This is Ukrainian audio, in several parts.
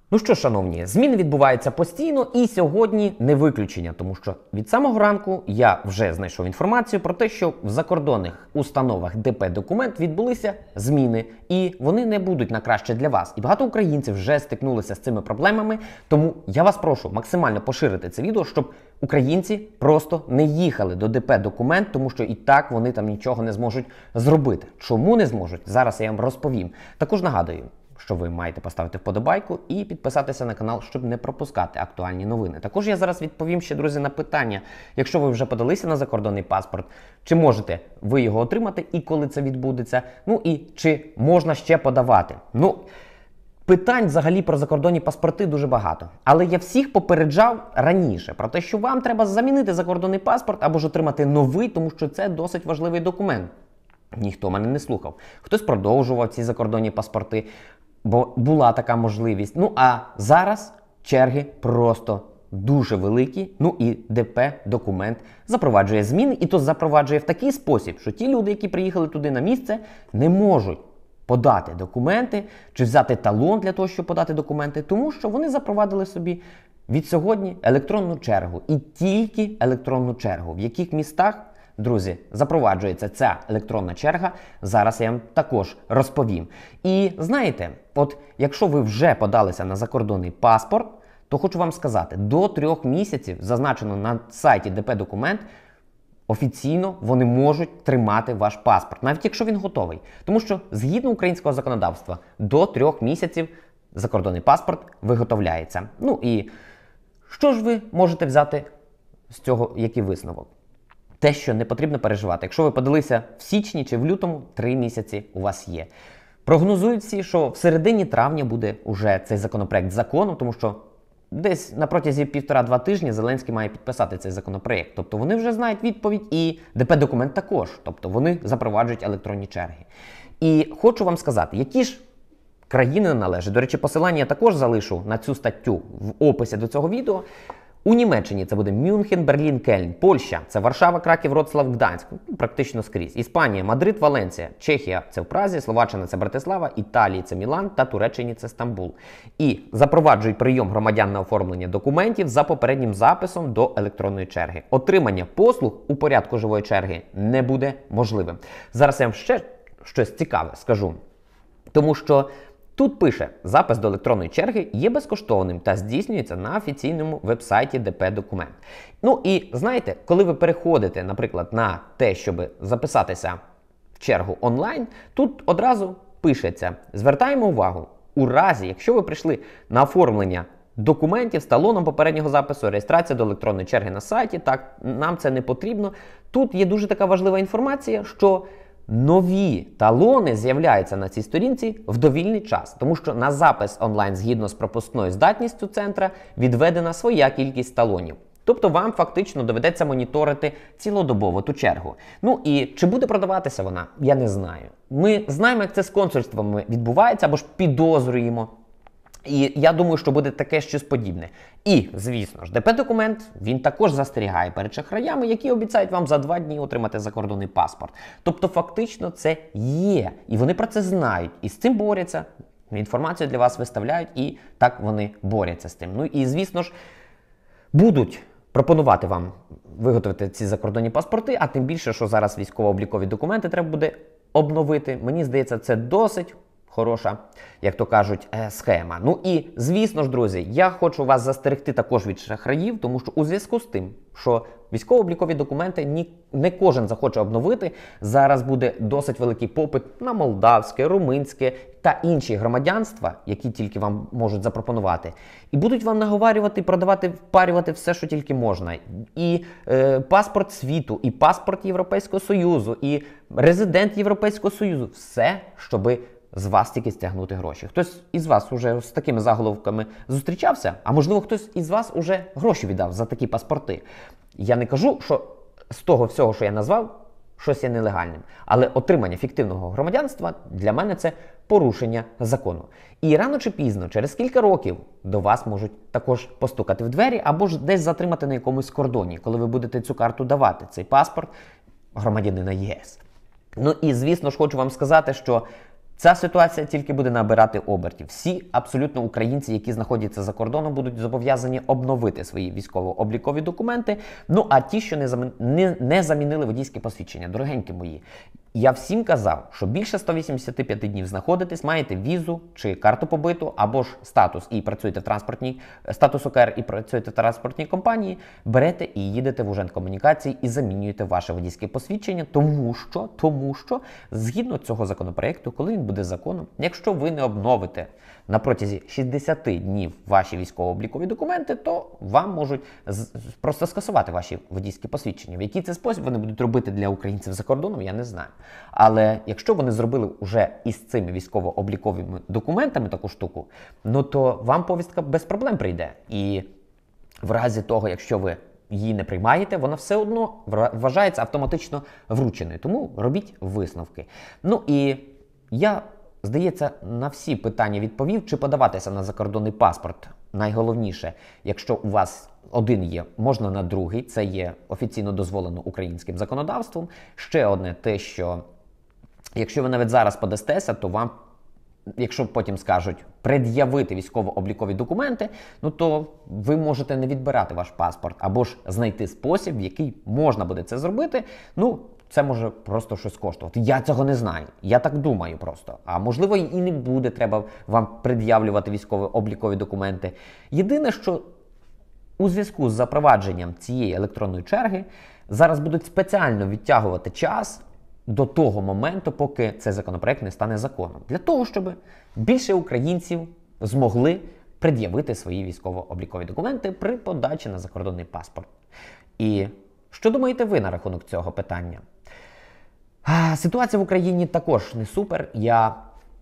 Ну що, шановні, зміни відбуваються постійно і сьогодні не виключення, тому що від самого ранку я вже знайшов інформацію про те, що в закордонних установах ДП-документ відбулися зміни, і вони не будуть на краще для вас. І багато українців вже стикнулися з цими проблемами, тому я вас прошу максимально поширити це відео, щоб українці просто не їхали до ДП-документ, тому що і так вони там нічого не зможуть зробити. Чому не зможуть? Зараз я вам розповім. Також нагадую, що ви маєте поставити вподобайку і підписатися на канал, щоб не пропускати актуальні новини. Також я зараз відповім ще, друзі, на питання, якщо ви вже подалися на закордонний паспорт, чи можете ви його отримати і коли це відбудеться, ну і чи можна ще подавати. Ну, питань взагалі про закордонні паспорти дуже багато. Але я всіх попереджав раніше про те, що вам треба замінити закордонний паспорт або ж отримати новий, тому що це досить важливий документ. Ніхто мене не слухав. Хтось продовжував ці закордонні паспорти, бо була така можливість. Ну а зараз черги просто дуже великі. Ну і ДП-документ запроваджує зміни, і то запроваджує в такий спосіб, що ті люди, які приїхали туди на місце, не можуть подати документи чи взяти талон для того, щоб подати документи, тому що вони запровадили собі від сьогодні електронну чергу. І тільки електронну чергу. В яких містах, друзі, запроваджується ця електронна черга, зараз я вам також розповім. І знаєте, от якщо ви вже подалися на закордонний паспорт, то хочу вам сказати, до 3 місяців, зазначено на сайті ДП-документ, офіційно вони можуть тримати ваш паспорт, навіть якщо він готовий. Тому що, згідно українського законодавства, до 3 місяців закордонний паспорт виготовляється. Ну і що ж ви можете взяти з цього, який висновок? Те, що не потрібно переживати. Якщо ви подалися в січні чи в лютому, 3 місяці у вас є. Прогнозують всі, що в середині травня буде уже цей законопроект законом, тому що десь на протязі 1,5-2 тижні Зеленський має підписати цей законопроект. Тобто вони вже знають відповідь, і ДП-документ також. Тобто вони запроваджують електронні черги. І хочу вам сказати, які ж країни належать. До речі, посилання я також залишу на цю статтю в описі до цього відео. У Німеччині це буде Мюнхен, Берлін, Кельн. Польща – це Варшава, Краків, Вроцлав, Гданськ. Практично скрізь. Іспанія – Мадрид, Валенція. Чехія – це в Празі, Словаччина – це Братислава, Італії – це Мілан та Туреччині – це Стамбул. І запроваджують прийом громадян на оформлення документів за попереднім записом до електронної черги. Отримання послуг у порядку живої черги не буде можливим. Зараз я вам ще щось цікаве скажу. Тому що тут пише, запис до електронної черги є безкоштовним та здійснюється на офіційному веб-сайті ДП-документ. Ну і знаєте, коли ви переходите, наприклад, на те, щоб записатися в чергу онлайн, тут одразу пишеться, звертаємо увагу, у разі, якщо ви прийшли на оформлення документів з талоном попереднього запису, реєстрація до електронної черги на сайті, так, нам це не потрібно. Тут є дуже така важлива інформація, що нові талони з'являються на цій сторінці в довільний час, тому що на запис онлайн згідно з пропускною здатністю центра відведена своя кількість талонів. Тобто вам фактично доведеться моніторити цілодобово ту чергу. Ну і чи буде продаватися вона, я не знаю. Ми знаємо, як це з консульствами відбувається, або ж підозрюємо. І я думаю, що буде таке щось подібне. І, звісно ж, ДП-документ, він також застерігає перед шахраями, які обіцяють вам за 2 дні отримати закордонний паспорт. Тобто, фактично, це є. І вони про це знають. І з цим борються. Інформацію для вас виставляють, і так вони борються з тим. Ну і, звісно ж, будуть пропонувати вам виготовити ці закордонні паспорти, а тим більше, що зараз військово-облікові документи треба буде обновити. Мені здається, це досить хороша, як то кажуть, схема. Ну і, звісно ж, друзі, я хочу вас застерегти також від шахраїв, тому що у зв'язку з тим, що військово-облікові документи не кожен захоче обновити, зараз буде досить великий попит на молдавське, румунське та інші громадянства, які тільки вам можуть запропонувати. І будуть вам наговарювати, продавати, впарювати все, що тільки можна. І паспорт світу, і паспорт Європейського Союзу, і резидент Європейського Союзу. Все, щоби з вас тільки стягнути гроші. Хтось із вас уже з такими заголовками зустрічався, а можливо хтось із вас уже гроші віддав за такі паспорти. Я не кажу, що з того всього, що я назвав, щось є нелегальним. Але отримання фіктивного громадянства для мене це порушення закону. І рано чи пізно, через кілька років, до вас можуть також постукати в двері або ж десь затримати на якомусь кордоні, коли ви будете цю карту давати, цей паспорт громадянина ЄС. Ну і, звісно ж, хочу вам сказати, що Ця ситуація тільки буде набирати обертів. Всі абсолютно українці, які знаходяться за кордоном, будуть зобов'язані обновити свої військово-облікові документи. Ну, а ті, що не замінили водійське посвідчення, дорогенькі мої, я всім казав, що більше 185 днів знаходитесь, маєте візу чи карту побиту, або ж статус і працюєте в транспортній, статус ОКР і працюєте в транспортній компанії, берете і їдете в Ужгородкомунікації і замінюєте ваше водійське посвідчення, тому що, згідно цього законопроекту, коли він буде законом, якщо ви не обновите на протязі 60 днів ваші військово-облікові документи, то вам можуть просто скасувати ваші водійські посвідчення. В який це спосіб вони будуть робити для українців за кордоном, я не знаю. Але якщо вони зробили вже із цими військово-обліковими документами таку штуку, ну то вам повістка без проблем прийде. І в разі того, якщо ви її не приймаєте, вона все одно вважається автоматично врученою. Тому робіть висновки. Ну і я, здається, на всі питання відповів, чи подаватися на закордонний паспорт. Найголовніше, якщо у вас один є, можна на другий, це є офіційно дозволено українським законодавством. Ще одне те, що якщо ви навіть зараз подастеся, то вам, якщо потім скажуть пред'явити військово-облікові документи, ну то ви можете не відбирати ваш паспорт, або ж знайти спосіб, в який можна буде це зробити. Ну, це може просто щось коштувати. Я цього не знаю. Я так думаю просто. А можливо і не буде треба вам пред'явлювати військово-облікові документи. Єдине, що у зв'язку з запровадженням цієї електронної черги зараз будуть спеціально відтягувати час до того моменту, поки цей законопроект не стане законом. Для того, щоб більше українців змогли пред'явити свої військово-облікові документи при подачі на закордонний паспорт. І що думаєте ви на рахунок цього питання? Ситуація в Україні також не супер. Я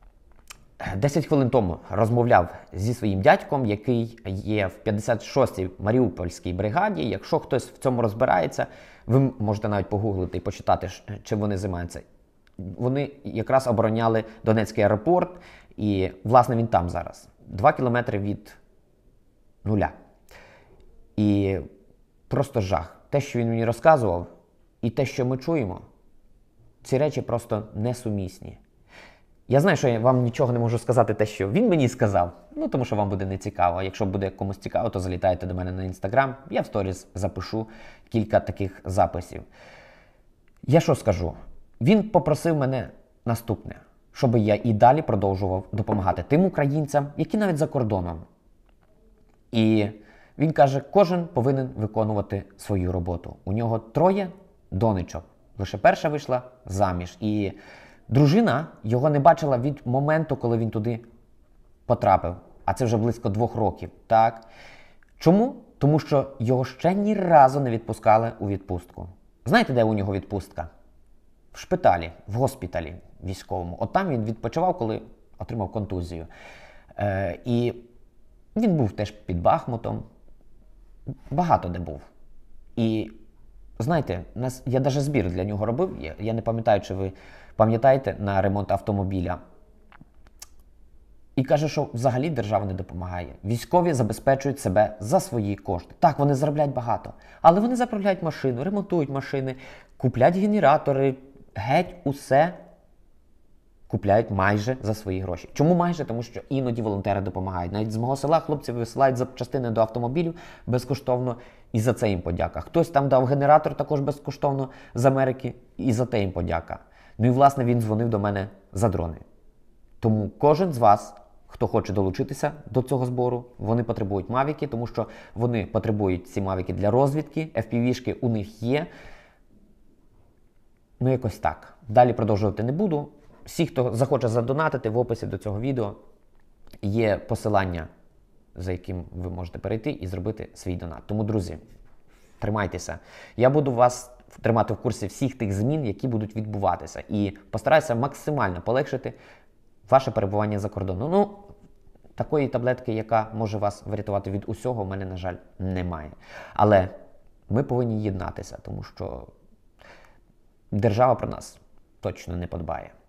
10 хвилин тому розмовляв зі своїм дядьком, який є в 56-й Маріупольській бригаді. Якщо хтось в цьому розбирається, ви можете навіть погуглити і почитати, чим вони займаються. Вони якраз обороняли Донецький аеропорт, і, власне, він там зараз. 2 кілометри від нуля. І просто жах. Те, що він мені розказував, і те, що ми чуємо, ці речі просто несумісні. Я знаю, що я вам нічого не можу сказати те, що він мені сказав, ну тому що вам буде не цікаво. А якщо буде комусь цікаво, то залітайте до мене на Інстаграм, я в сторіс запишу кілька таких записів. Я що скажу? Він попросив мене наступне, щоб я і далі продовжував допомагати тим українцям, які навіть за кордоном. І він каже, кожен повинен виконувати свою роботу. У нього 3 донечок. Лише перша вийшла заміж. І дружина його не бачила від моменту, коли він туди потрапив. А це вже близько 2 років. Так? Чому? Тому що його ще ні разу не відпускали у відпустку. Знаєте, де у нього відпустка? В шпиталі, в госпіталі військовому. От там він відпочивав, коли отримав контузію. І він був теж під Бахмутом. Багато де був. І знаєте, я навіть збір для нього робив. Я не пам'ятаю, чи ви пам'ятаєте, на ремонт автомобіля. І каже, що взагалі держава не допомагає. Військові забезпечують себе за свої кошти. Так, вони заробляють багато. Але вони заправляють машину, ремонтують машини, купляють генератори, геть усе купляють майже за свої гроші. Чому майже? Тому що іноді волонтери допомагають. Навіть з мого села хлопці висилають запчастини до автомобілів безкоштовно, і за це їм подяка. Хтось там дав генератор також безкоштовно з Америки, і за те їм подяка. Ну і, власне, він дзвонив до мене за дрони. Тому кожен з вас, хто хоче долучитися до цього збору, вони потребують мавіки, тому що вони потребують ці мавіки для розвідки, FPV-шки у них є. Ну, якось так. Далі продовжувати не буду. Всі, хто захоче задонатити, в описі до цього відео є посилання, за яким ви можете перейти і зробити свій донат. Тому, друзі, тримайтеся. Я буду вас тримати в курсі всіх тих змін, які будуть відбуватися. І постараюся максимально полегшити ваше перебування за кордоном. Ну, такої таблетки, яка може вас врятувати від усього, в мене, на жаль, немає. Але ми повинні єднатися, тому що держава про нас точно не подбає.